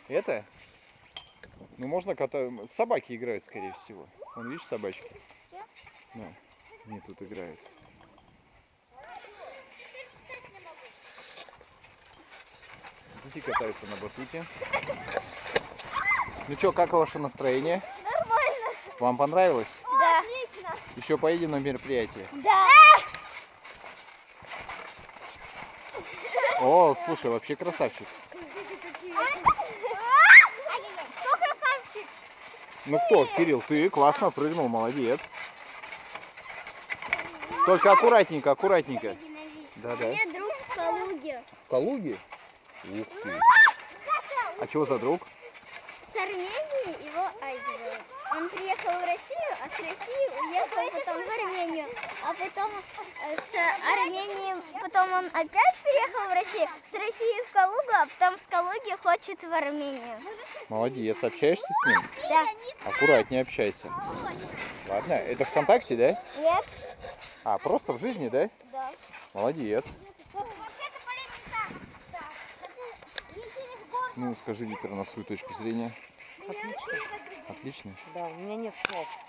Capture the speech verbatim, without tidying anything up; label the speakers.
Speaker 1: Это? Ну, можно кота... Собаки играют, скорее всего. Вон, видишь, собачки? Да. Они тут играют. Дети катаются на батуте. Ну что, как ваше настроение?
Speaker 2: Нормально.
Speaker 1: Вам понравилось?
Speaker 2: Да. Отлично.
Speaker 1: Еще поедем на мероприятие?
Speaker 2: Да.
Speaker 1: О, слушай, вообще красавчик.
Speaker 2: Кто красавчик?
Speaker 1: Ну кто? Кирилл, ты классно прыгнул, молодец. Только аккуратненько, аккуратненько. Да-да.
Speaker 2: У меня друг в Калуге.
Speaker 1: В Калуге? Ух ты. А чего за друг?
Speaker 2: С Армении его Айгер. Он приехал в Россию, а с России уехал потом в Армению. А потом с Армении, потом он опять приехал в Россию, с России в Калугу, а потом с Калуги хочет в Армению.
Speaker 1: Молодец. Общаешься с ним?
Speaker 2: Да.
Speaker 1: Аккуратнее общайся. Ладно, это ВКонтакте, да?
Speaker 2: Нет?
Speaker 1: А, просто в жизни, да?
Speaker 2: Да.
Speaker 1: Молодец. Ну, скажи, Виктор, на свою точку зрения.
Speaker 3: Отлично.
Speaker 1: Отлично?
Speaker 3: Да, у меня нет слов.